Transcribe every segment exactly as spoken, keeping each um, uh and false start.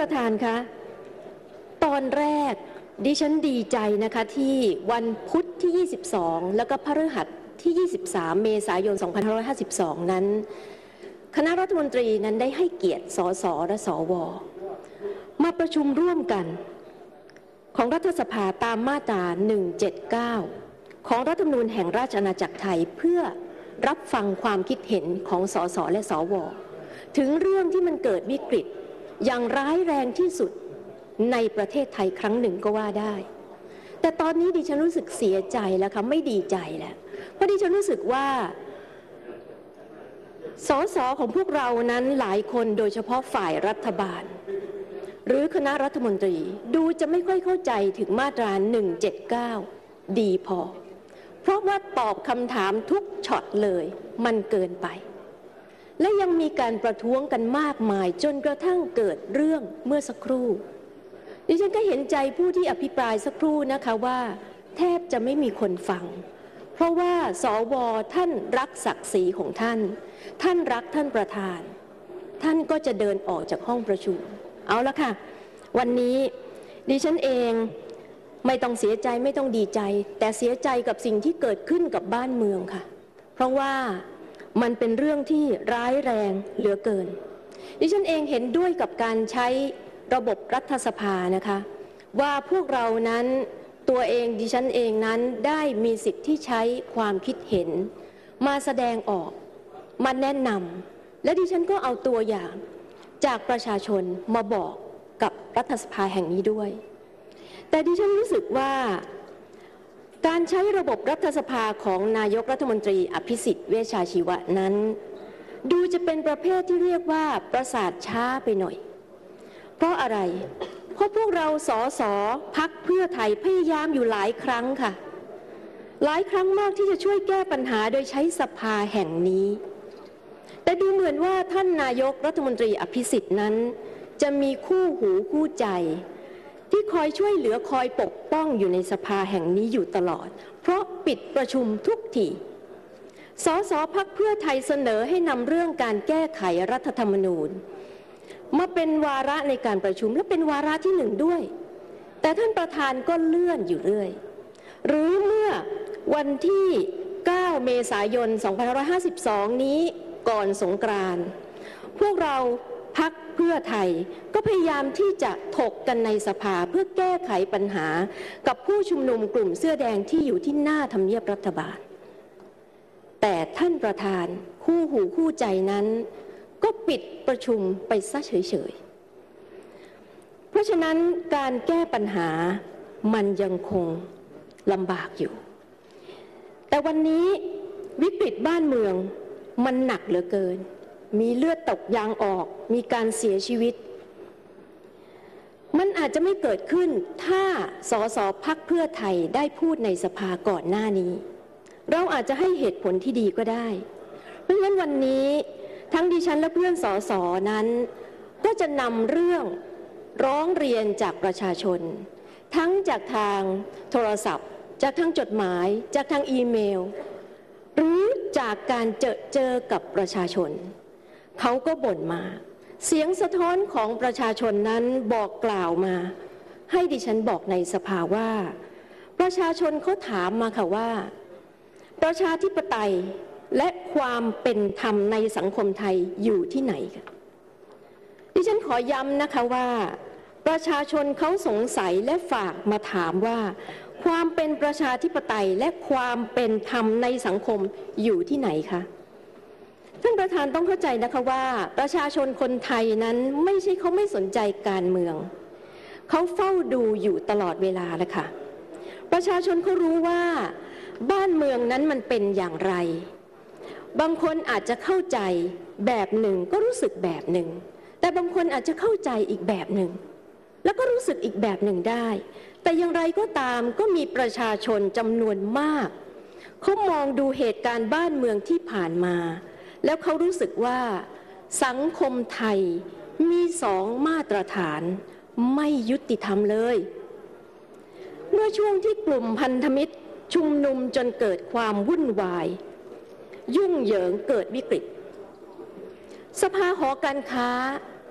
ประธานคะตอนแรกดิฉันดีใจนะคะที่วันพุธที่ยี่สิบสองแล้วก็พฤหัสที่ยี่สิบสามเมษายนสองพันห้าร้อยห้าสิบสองนั้นคณะรัฐมนตรีนั้นได้ให้เกียรติสสและสวมาประชุมร่วมกันของรัฐสภาตามมาตราหนึ่งเจ็ดเก้าของรัฐธรรมนูญแห่งราชอาณาจักรไทยเพื่อรับฟังความคิดเห็นของสสและสวถึงเรื่องที่มันเกิดวิกฤตอย่างร้ายแรงที่สุดในประเทศไทยครั้งหนึ่งก็ว่าได้แต่ตอนนี้ดิฉันรู้สึกเสียใจแล้วค่ะไม่ดีใจแล้วเพราะดิฉันรู้สึกว่าสสของพวกเรานั้นหลายคนโดยเฉพาะฝ่ายรัฐบาลหรือคณะรัฐมนตรีดูจะไม่ค่อยเข้าใจถึงมาตราหนึ่งเจ็ดเก้าดีพอเพราะว่าตอบคำถามทุกช็อตเลยมันเกินไปและยังมีการประท้วงกันมากมายจนกระทั่งเกิดเรื่องเมื่อสักครู่ดิฉันก็เห็นใจผู้ที่อภิปรายสักครู่นะคะว่าแทบจะไม่มีคนฟังเพราะว่าสวท่านรักศักดิ์ศรีของท่านท่านรักท่านประธานท่านก็จะเดินออกจากห้องประชุมเอาละค่ะวันนี้ดิฉันเองไม่ต้องเสียใจไม่ต้องดีใจแต่เสียใจกับสิ่งที่เกิดขึ้นกับบ้านเมืองค่ะเพราะว่ามันเป็นเรื่องที่ร้ายแรงเหลือเกินดิฉันเองเห็นด้วยกับการใช้ระบบรัฐสภานะคะว่าพวกเรานั้นตัวเองดิฉันเองนั้นได้มีสิทธิ์ที่ใช้ความคิดเห็นมาแสดงออกมาแนะนำและดิฉันก็เอาตัวอย่างจากประชาชนมาบอกกับรัฐสภาแห่งนี้ด้วยแต่ดิฉันรู้สึกว่าการใช้ระบบรัฐสภาของนายกรัฐมนตรีอภิสิทธิ์เวชชาชีวะนั้นดูจะเป็นประเภทที่เรียกว่าประสาทช้าไปหน่อยเพราะอะไรเพราะพวกเราสสพรรคเพื่อไทยพยายามอยู่หลายครั้งค่ะหลายครั้งมากที่จะช่วยแก้ปัญหาโดยใช้สภาแห่งนี้แต่ดูเหมือนว่าท่านนายกรัฐมนตรีอภิสิทธิ์นั้นจะมีคู่หูคู่ใจที่คอยช่วยเหลือคอยปกป้องอยู่ในสภาแห่งนี้อยู่ตลอดเพราะปิดประชุมทุกทีสสพรรคเพื่อไทยเสนอให้นำเรื่องการแก้ไขรัฐธรรมนูญมาเป็นวาระในการประชุมและเป็นวาระที่หนึ่งด้วยแต่ท่านประธานก็เลื่อนอยู่เรื่อยหรือเมื่อวันที่เก้าเมษายนสองพันห้าร้อยห้าสิบสองนี้ก่อนสงกรานต์พวกเราพรรคเพื่อไทยก็พยายามที่จะถกกันในสภาเพื่อแก้ไขปัญหากับผู้ชุมนุมกลุ่มเสื้อแดงที่อยู่ที่หน้าทำเนียบรัฐบาลแต่ท่านประธานคู่หูคู่ใจนั้นก็ปิดประชุมไปซะเฉยๆเพราะฉะนั้นการแก้ปัญหามันยังคงลำบากอยู่แต่วันนี้วิกฤตบ้านเมืองมันหนักเหลือเกินมีเลือดตกยางออกมีการเสียชีวิตมันอาจจะไม่เกิดขึ้นถ้าสสพรรคเพื่อไทยได้พูดในสภาก่อนหน้านี้เราอาจจะให้เหตุผลที่ดีก็ได้เพราะฉะนั้นวันนี้ทั้งดิฉันและเพื่อนสสนั้นก็จะนำเรื่องร้องเรียนจากประชาชนทั้งจากทางโทรศัพท์จากทางจดหมายจากทางอีเมลหรือจากการเจอเจอกับประชาชนเขาก็บ่นมาเสียงสะท้อนของประชาชนนั้นบอกกล่าวมาให้ดิฉันบอกในสภาว่าประชาชนเขาถามมาค่ะว่าประชาธิปไตยและความเป็นธรรมในสังคมไทยอยู่ที่ไหนคะดิฉันขอย้ำนะคะว่าประชาชนเขาสงสัยและฝากมาถามว่าความเป็นประชาธิปไตยและความเป็นธรรมในสังคมอยู่ที่ไหนคะท่านประธานต้องเข้าใจนะคะว่าประชาชนคนไทยนั้นไม่ใช่เขาไม่สนใจการเมืองเขาเฝ้าดูอยู่ตลอดเวลาเลยค่ะประชาชนเขารู้ว่าบ้านเมืองนั้นมันเป็นอย่างไรบางคนอาจจะเข้าใจแบบหนึ่งก็รู้สึกแบบหนึ่งแต่บางคนอาจจะเข้าใจอีกแบบหนึ่งแล้วก็รู้สึกอีกแบบหนึ่งได้แต่อย่างไรก็ตามก็มีประชาชนจำนวนมากเขามองดูเหตุการณ์บ้านเมืองที่ผ่านมาแล้วเขารู้สึกว่าสังคมไทยมีสองมาตรฐานไม่ยุติธรรมเลยเมื่อช่วงที่กลุ่มพันธมิตรชุมนุมจนเกิดความวุ่นวายยุ่งเหยิงเกิดวิกฤตสภาหอการค้า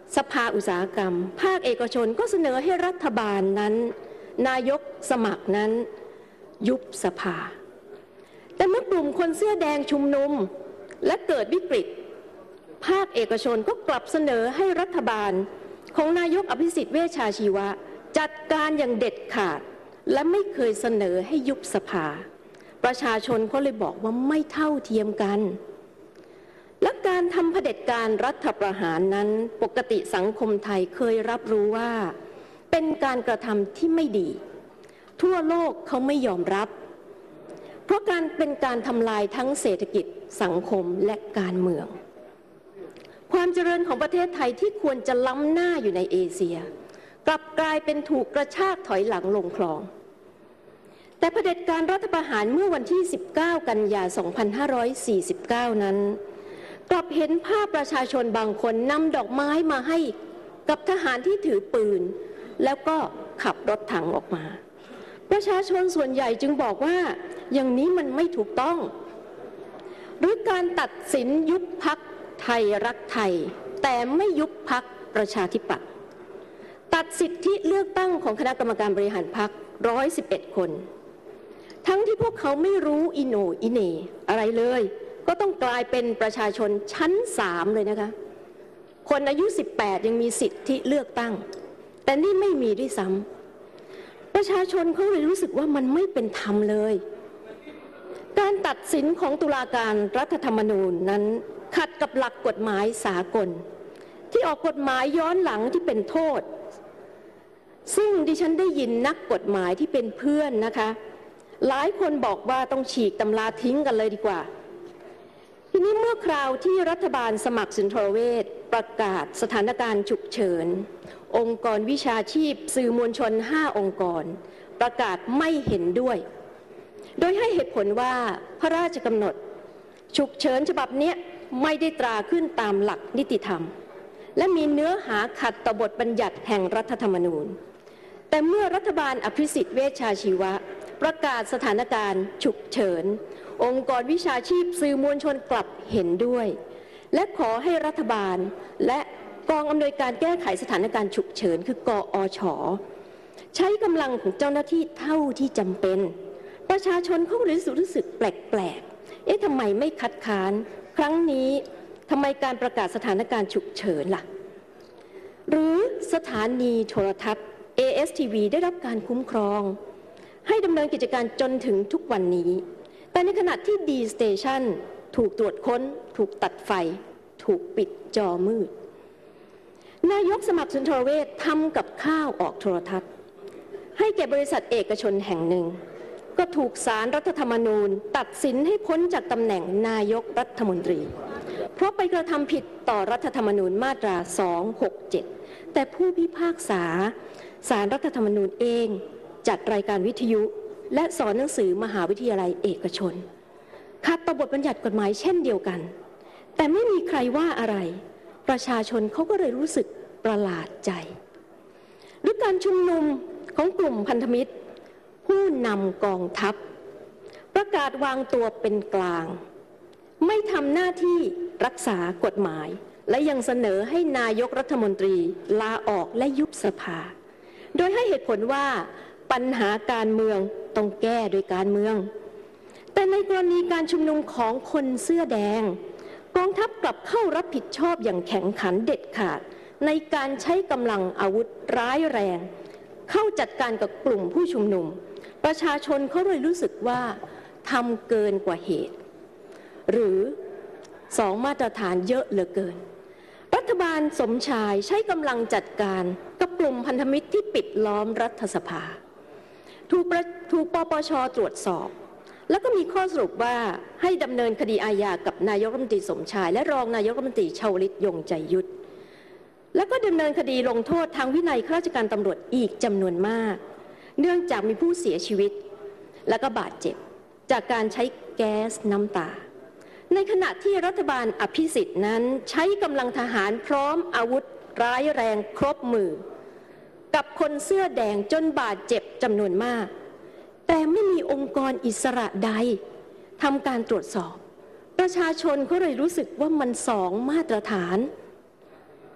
สภาอุตสาหกรรมภาคเอกชนก็เสนอให้รัฐบาลนั้นนายกสมัครนั้นยุบสภาแต่เมื่อกลุ่มคนเสื้อแดงชุมนุมและเกิดวิกฤตภาคเอกชนก็กลับเสนอให้รัฐบาลของนายกอภิสิทธิ์เวชชาชีวะจัดการอย่างเด็ดขาดและไม่เคยเสนอให้ยุบสภาประชาชนเขาเลยบอกว่าไม่เท่าเทียมกันและการทำเผด็จการรัฐประหารนั้นปกติสังคมไทยเคยรับรู้ว่าเป็นการกระทำที่ไม่ดีทั่วโลกเขาไม่ยอมรับเพราะการเป็นการทำลายทั้งเศรษฐกิจสังคมและการเมืองความเจริญของประเทศไทยที่ควรจะล้ำหน้าอยู่ในเอเชียกลับกลายเป็นถูกกระชากถอยหลังลงคลองแต่เผด็จการรัฐประหารเมื่อวันที่สิบเก้ากันยายนสองพันห้าร้อยสี่สิบเก้านั้นกลับเห็นภาพประชาชนบางคนนำดอกไม้มาให้กับทหารที่ถือปืนแล้วก็ขับรถถังออกมาประชาชนส่วนใหญ่จึงบอกว่าอย่างนี้มันไม่ถูกต้องหรือการตัดสินยุบพรรคไทยรักไทยแต่ไม่ยุบพรรคประชาธิปัตย์ตัดสิทธิเลือกตั้งของคณะกรรมการบริหารพรรคหนึ่งร้อยสิบเอ็ดคนทั้งที่พวกเขาไม่รู้อิโหนอิเหน่อะไรเลยก็ต้องกลายเป็นประชาชนชั้นสามเลยนะคะคนอายุสิบแปดยังมีสิทธิเลือกตั้งแต่นี่ไม่มีด้วยซ้ำประชาชนเขาเลยรู้สึกว่ามันไม่เป็นธรรมเลยการตัดสินของตุลาการรัฐธรรมนูญนั้นขัดกับหลักกฎหมายสากลที่ออกกฎหมายย้อนหลังที่เป็นโทษซึ่งดิฉันได้ยินนักกฎหมายที่เป็นเพื่อนนะคะหลายคนบอกว่าต้องฉีกตำราทิ้งกันเลยดีกว่าทีนี้เมื่อคราวที่รัฐบาลสมัครสุนทรเวชประกาศสถานการณ์ฉุกเฉินองค์กรวิชาชีพสื่อมวลชนห้าองค์กรประกาศไม่เห็นด้วยโดยให้เหตุผลว่าพระราชกำหนดฉุกเฉินฉบับนี้ไม่ได้ตราขึ้นตามหลักนิติธรรมและมีเนื้อหาขัดต่อบทบัญญัติแห่งรัฐธรรมนูญแต่เมื่อรัฐบาลอภิสิทธิ์เวชชาชีวะประกาศสถานการณ์ฉุกเฉินองค์กรวิชาชีพสื่อมวลชนกลับเห็นด้วยและขอให้รัฐบาลและกองอำนวยการแก้ไขสถานการณ์ฉุกเฉินคือกอช.ใช้กำลังของเจ้าหน้าที่เท่าที่จำเป็นประชาชนเขารู้สึกรู้สึกแปลกๆเอ๊ะทำไมไม่คัดค้านครั้งนี้ทำไมการประกาศสถานการณ์ฉุกเฉินล่ะหรือสถานีโทรทัศน์ เอ เอส ที วี ได้รับการคุ้มครองให้ดำเนินกิจการจนถึงทุกวันนี้แต่ในขณะที่ ดี Station ถูกตรวจค้นถูกตัดไฟถูกปิดจอมืดนายกสมัครสุนทรเวชทำกับข้าวออกโทรทัศน์ให้แก่บริษัทเอกชนแห่งหนึ่งก็ถูกศาลรัฐธรรมนูญตัดสินให้พ้นจากตำแหน่งนายกรัฐมนตรีเพราะไปกระทำผิดต่อรัฐธรรมนูญมาตราสองหกเจ็ดแต่ผู้พิพากษาศาลรัฐธรรมนูญเองจัดรายการวิทยุและสอนหนังสือมหาวิทยาลัยเอกชนขัดต่อบทบัญญัติกฎหมายเช่นเดียวกันแต่ไม่มีใครว่าอะไรประชาชนเขาก็เลยรู้สึกประหลาดใจหรือการชุมนุมของกลุ่มพันธมิตรผู้นำกองทัพประกาศวางตัวเป็นกลางไม่ทำหน้าที่รักษากฎหมายและยังเสนอให้นายกรัฐมนตรีลาออกและยุบสภาโดยให้เหตุผลว่าปัญหาการเมืองต้องแก้โดยการเมืองแต่ในกรณีการชุมนุมของคนเสื้อแดงกองทัพกลับเข้ารับผิดชอบอย่างแข็งขันเด็ดขาดในการใช้กำลังอาวุธร้ายแรงเข้าจัดการกับกลุ่มผู้ชุมนุมประชาชนเขาเลยรู้สึกว่าทำเกินกว่าเหตุหรือสองมาตรฐานเยอะเหลือเกินรัฐบาลสมชายใช้กำลังจัดการกับกลุ่มพันธมิตรที่ปิดล้อมรัฐสภาถูกถูกปปช.ตรวจสอบแล้วก็มีข้อสรุปว่าให้ดำเนินคดีอาญากับนายกรัฐมนตรีสมชายและรองนายกรัฐมนตรีชวลิตยงใจยุทธแล้วก็ดำเนินคดีลงโทษทางวินัยข้าราชการตำรวจอีกจำนวนมากเนื่องจากมีผู้เสียชีวิตและก็บาดเจ็บจากการใช้แก๊สน้ำตาในขณะที่รัฐบาลอภิสิทธิ์นั้นใช้กำลังทหารพร้อมอาวุธร้ายแรงครบมือกับคนเสื้อแดงจนบาดเจ็บจำนวนมากแต่ไม่มีองค์กรอิสระใดทำการตรวจสอบประชาชนก็เลยรู้สึกว่ามันสองมาตรฐาน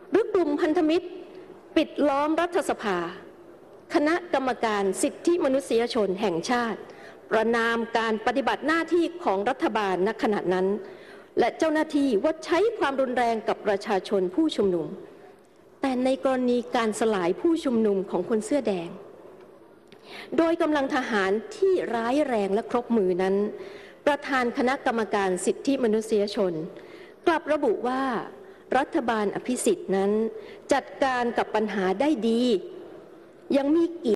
หรือกลุ่มพันธมิตรปิดล้อมรัฐสภาคณะกรรมการสิทธิมนุษยชนแห่งชาติประณามการปฏิบัติหน้าที่ของรัฐบาลณขณะนั้นและเจ้าหน้าที่ว่าใช้ความรุนแรงกับประชาชนผู้ชุมนุมแต่ในกรณีการสลายผู้ชุมนุมของคนเสื้อแดงโดยกำลังทหารที่ร้ายแรงและครบมือนั้นประธานคณะกรรมการสิทธิมนุษยชนกลับระบุว่ารัฐบาลอภิสิทธิ์นั้นจัดการกับปัญหาได้ดียังมี